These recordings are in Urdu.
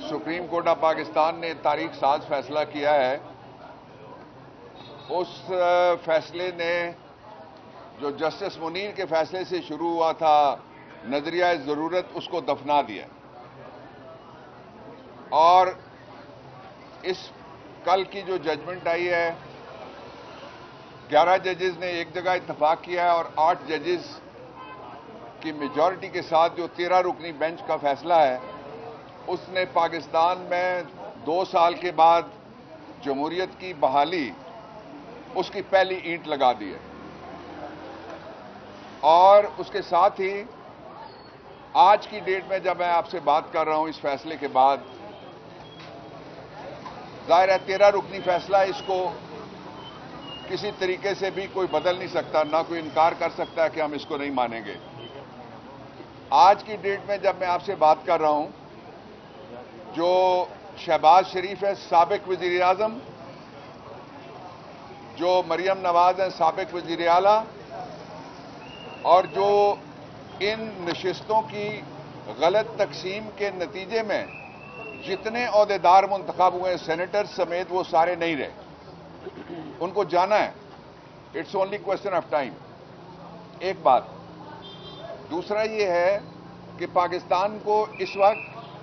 سپریم کورٹ آف پاکستان نے تاریخ ساز فیصلہ کیا ہے، اس فیصلے نے جو جسٹس منیر کے فیصلے سے شروع ہوا تھا نظریہ ضرورت، اس کو دفنا دیا اور اس کل کی جو ججمنٹ آئی ہے 11 ججز نے ایک جگہ اتفاق کیا ہے اور 8 ججز کی میجورٹی کے ساتھ جو 13 رکنی بینچ کا فیصلہ ہے اس نے پاکستان میں 2 سال کے بعد جمہوریت کی بحالی اس کی پہلی اینٹ لگا دی ہے۔ اور اس کے ساتھ ہی آج کی ڈیٹ میں جب میں آپ سے بات کر رہا ہوں اس فیصلے کے بعد، ظاہر ہے 13 رکنی فیصلہ اس کو کسی طریقے سے بھی کوئی بدل نہیں سکتا، نہ کوئی انکار کر سکتا ہے کہ ہم اس کو نہیں مانیں گے۔ آج کی ڈیٹ میں جب میں آپ سے بات کر رہا ہوں، جو شہباز شریف ہے سابق وزیر اعظم، جو مریم نواز ہیں سابق وزیر اعلیٰ، اور جو ان نشستوں کی غلط تقسیم کے نتیجے میں جتنے عہدیدار منتخب ہوئے سینیٹر سمیت وہ سارے نہیں رہے، ان کو جانا ہے۔ It's only question of time. ایک بات۔ دوسرا یہ ہے کہ پاکستان کو اس وقت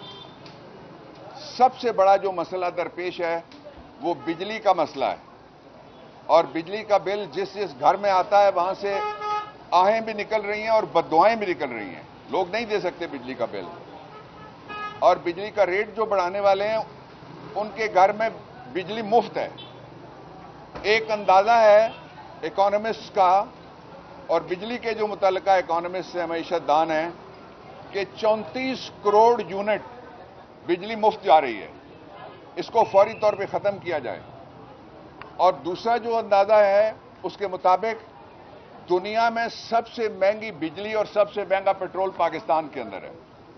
سب سے بڑا جو مسئلہ درپیش ہے وہ بجلی کا مسئلہ ہے، اور بجلی کا بل جس جس گھر میں آتا ہے وہاں سے آہیں بھی نکل رہی ہیں اور بددعائیں بھی نکل رہی ہیں۔ لوگ نہیں دے سکتے بجلی کا بل، اور بجلی کا ریٹ جو بڑھانے والے ہیں ان کے گھر میں بجلی مفت ہے۔ ایک اندازہ ہے اکانومسٹ کا، اور بجلی کے جو متعلقہ اکانومسٹ ہیں معیشت دان ہیں، کہ 34 کروڑ یونٹ بجلی مفت جا رہی ہے۔ اس کو فوری طور پہ ختم کیا جائے۔ اور دوسرا جو اندازہ ہے اس کے مطابق دنیا میں سب سے مہنگی بجلی اور سب سے مہنگا پیٹرول پاکستان کے اندر ہے۔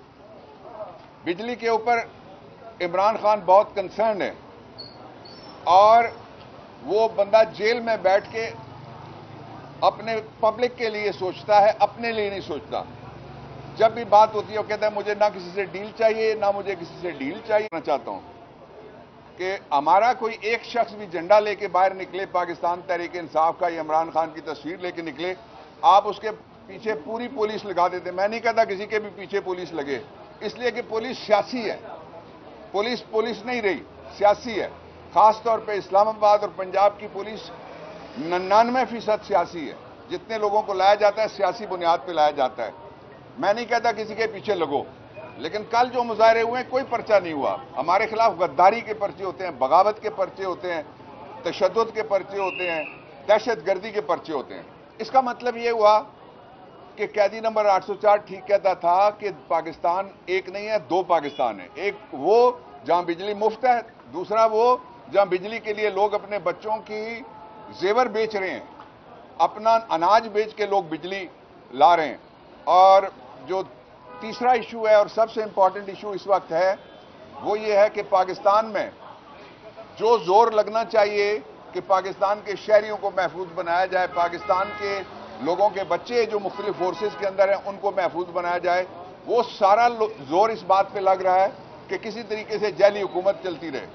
بجلی کے اوپر عمران خان بہت کنسرن ہے، اور وہ بندہ جیل میں بیٹھ کے اپنے پبلک کے لیے سوچتا ہے، اپنے لیے نہیں سوچتا۔ جب بھی بات ہوتی ہے وہ کہتا ہے مجھے نہ کسی سے ڈیل چاہیے نہ مجھے کسی سے ڈیل چاہیے۔ میں چاہتا ہوں کہ ہمارا کوئی ایک شخص بھی جھنڈا لے کے باہر نکلے، پاکستان تحریک انصاف کا یا عمران خان کی تصویر لے کے نکلے، آپ اس کے پیچھے پوری پولیس لگا دیتے۔ میں نہیں کہتا کسی کے بھی پیچھے پولیس لگے، اس لیے کہ پولیس سیاسی ہے۔ پولیس نہیں رہی، سیاسی ہے۔ خاص طور پہ اسلام آباد اور پنجاب کی پولیس 99% سیاسی ہے۔ جتنے لوگوں کو لایا جاتا ہے سیاسی بنیاد پہ لایا جاتا ہے۔ میں نہیں کہتا کسی کے پیچھے لگو، لیکن کل جو مظاہرے ہوئے ہیں کوئی پرچہ نہیں ہوا۔ ہمارے خلاف غداری کے پرچے ہوتے ہیں، بغاوت کے پرچے ہوتے ہیں، تشدد کے پرچے ہوتے ہیں، دہشت گردی کے پرچے ہوتے ہیں۔ اس کا مطلب یہ ہوا کہ قیدی نمبر 804 ٹھیک کہتا تھا کہ پاکستان ایک نہیں ہے، 2 پاکستان ہیں۔ ایک وہ جہاں بجلی مفت ہے، دوسرا وہ جہاں بجلی کے لیے لوگ اپنے بچوں کی زیور بیچ رہے ہیں، اپنا اناج بیچ کے لوگ بجلی لا رہے ہیں۔ اور جو تیسرا ایشو ہے اور سب سے امپورٹنٹ ایشو اس وقت ہے وہ یہ ہے کہ پاکستان میں جو زور لگنا چاہیے کہ پاکستان کے شہریوں کو محفوظ بنایا جائے، پاکستان کے لوگوں کے بچے جو مختلف فورسز کے اندر ہیں ان کو محفوظ بنایا جائے، وہ سارا زور اس بات پہ لگ رہا ہے کہ کسی طریقے سے جعلی حکومت چلتی رہے۔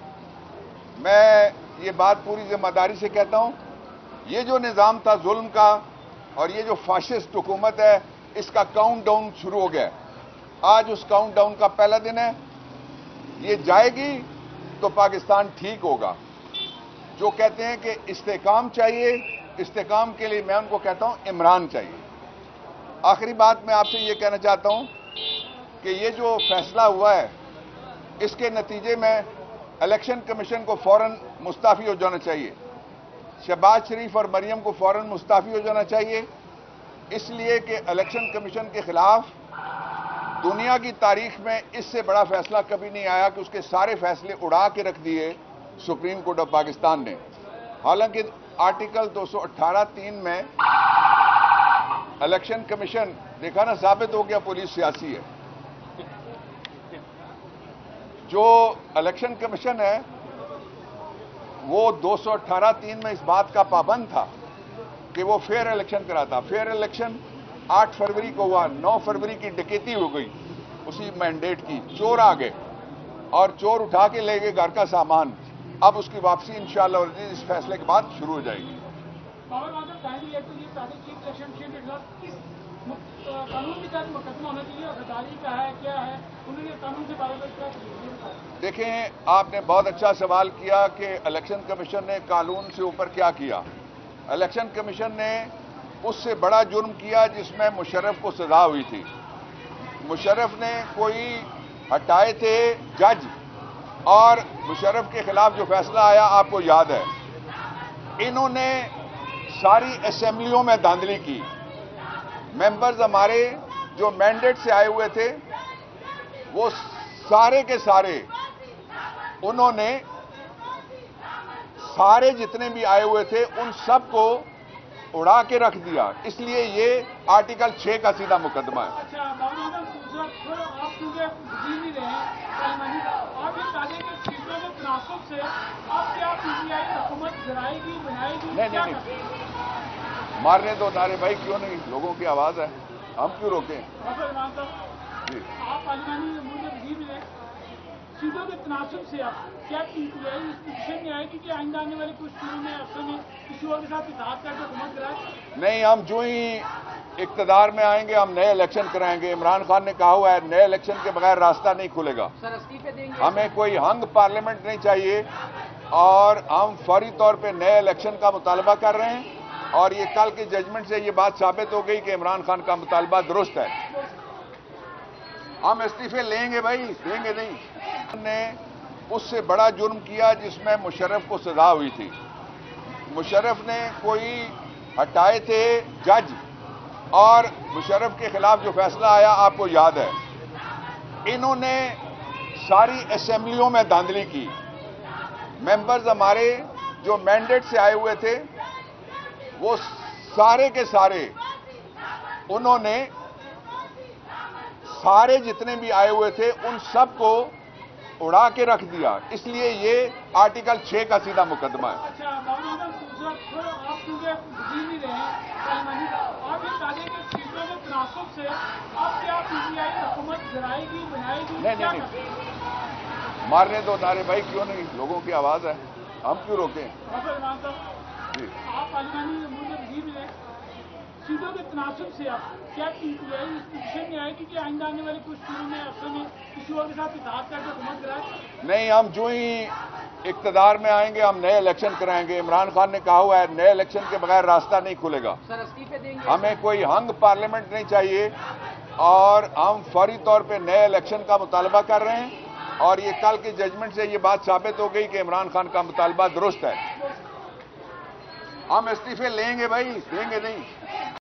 میں یہ بات پوری ذمہ داری سے کہتا ہوں، یہ جو نظام تھا ظلم کا اور یہ جو فاشسٹ حکومت ہے، اس کا کاؤنٹ ڈاؤن شروع ہو گیا ہے۔ آج اس کاؤنٹ ڈاؤن کا پہلا دن ہے۔ یہ جائے گی تو پاکستان ٹھیک ہوگا۔ جو کہتے ہیں کہ استحکام چاہیے، استحکام کے لیے میں ان کو کہتا ہوں عمران چاہیے۔ آخری بات میں آپ سے یہ کہنا چاہتا ہوں کہ یہ جو فیصلہ ہوا ہے اس کے نتیجے میں الیکشن کمیشن کو فوراً مستعفی ہو جانا چاہیے۔ شہباز شریف اور مریم کو فوراً مستعفی ہو جانا چاہیے، اس لیے کہ الیکشن کمیشن کے خلاف دنیا کی تاریخ میں اس سے بڑا فیصلہ کبھی نہیں آیا کہ اس کے سارے فیصلے اڑا کے رکھ دیے سپریم کورٹ آف پاکستان نے۔ حالانکہ آرٹیکل 218(3) میں الیکشن کمیشن، دیکھا نا، ثابت ہو گیا پولیس سیاسی ہے۔ جو الیکشن کمیشن ہے وہ 218(3) میں اس بات کا پابند تھا کہ وہ فیئر الیکشن کراتا۔ فیئر الیکشن 8 فروری کو ہوا، 9 فروری کی ڈکیتی ہو گئی اسی مینڈیٹ کی، چور آ گئے اور چور اٹھا کے لے گئے گھر کا سامان. اب اس کی واپسی انشاءاللہ اس فیصلے کے بعد شروع ہو جائے گی. قانون کے تحت مقدمہ ہونا چاہیے اور غداری کا ہے کیا ہے انہوں نے قانون سے دیکھیں آپ نے بہت اچھا سوال کیا کہ الیکشن کمیشن نے قانون سے اوپر کیا کیا. الیکشن کمیشن نے اس سے بڑا جرم کیا جس میں مشرف کو سزا ہوئی تھی. مشرف نے کوئی ہٹائے تھے جج اور مشرف کے خلاف جو فیصلہ آیا آپ کو یاد ہے. انہوں نے ساری اسمبلیوں میں دھاندلی کی. ممبرز ہمارے جو مینڈیٹ سے آئے ہوئے تھے وہ سارے کے سارے انہوں نے سارے جتنے بھی آئے ہوئے تھے ان سب کو اڑا کے رکھ دیا. اس لیے یہ آرٹیکل 6 کا سیدھا مقدمہ ہے. نہیں مارنے دو نعرے بھائی کیوں نہیں, لوگوں کی آواز ہے, ہم کیوں روکیں. جی آپ پارلیمانی امور میں وزیر ہیں, سیٹوں کے تناسب سے آپ کیا اس پوزیشن میں آئے کہ آئندہ آنے والے کچھ دنوں میں افسر میں کسی اور کے ساتھ اتحاد کر کے حکومت کرائے؟ نہیں, ہم جو ہی اقتدار میں آئیں گے ہم نئے الیکشن کرائیں گے. عمران خان نے کہا ہوا ہے نئے الیکشن کے بغیر راستہ نہیں کھلے گا. ہمیں کوئی ہنگ پارلیمنٹ نہیں چاہیے اور ہم فوری طور پہ نئے الیکشن کا مطالبہ کر رہے ہیں. اور یہ کل کے ججمنٹ سے یہ بات ثابت ہو گئی کہ عمران خان کا مطالبہ درست ہے. ہم استعفے لیں گے بھائی, دیں گے نہیں. نے اس سے بڑا جرم کیا جس میں مشرف کو سزا ہوئی تھی. مشرف نے کوئی ہٹائے تھے جج اور مشرف کے خلاف جو فیصلہ آیا آپ کو یاد ہے. انہوں نے ساری اسمبلیوں میں دھاندلی کی. ممبرز ہمارے جو مینڈیٹ سے آئے ہوئے تھے وہ سارے کے سارے انہوں نے سارے جتنے بھی آئے ہوئے تھے ان سب کو اڑا کے رکھ دیا. اس لیے یہ آرٹیکل 6 کا سیدھا مقدمہ ہے. نہیں مارنے دو نعرے بھائی کیوں نہیں, لوگوں کی آواز ہے, ہم کیوں روکیں. جی آپ پارلیمانی امور میں وزیر ہیں, سیٹوں کے تناسب سے آپ کیا اس پوزیشن میں آئے کہ آئندہ آنے والے کچھ دنوں میں افسر میں کسی اور کے ساتھ اتحاد کر کے حکومت کرائے؟ نہیں, ہم جو ہی اقتدار میں آئیں گے ہم نئے الیکشن کرائیں گے. عمران خان نے کہا ہوا ہے نئے الیکشن کے بغیر راستہ نہیں کھلے گا. ہمیں کوئی ہنگ پارلیمنٹ نہیں چاہیے اور ہم فوری طور پہ نئے الیکشن کا مطالبہ کر رہے ہیں. اور یہ کل کے ججمنٹ سے یہ بات ثابت ہو گئی کہ عمران خان کا مطالبہ درست ہے. ہم استعفے لیں گے بھائی, دیں گے نہیں.